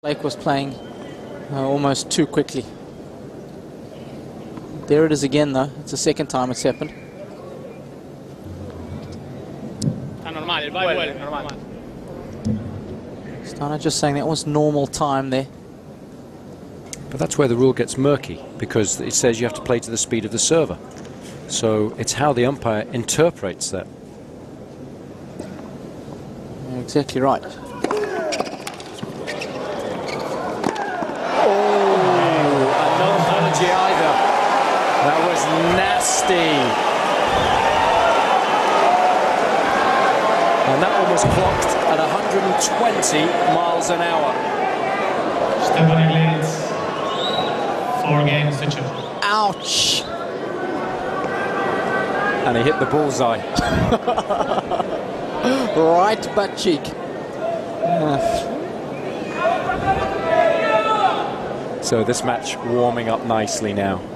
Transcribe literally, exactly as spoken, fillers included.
Blake was playing uh, almost too quickly. There it is again, though. It's the second time it's happened. Stana just saying that was normal time there. But that's where the rule gets murky, because it says you have to play to the speed of the server. So it's how the umpire interprets that. You're exactly right. Either. That was nasty. And that one was clocked at one hundred twenty miles an hour. Stepanek leads four games to two. Ouch! And he hit the bullseye. Right butt cheek. Uh. So this match warming up nicely now.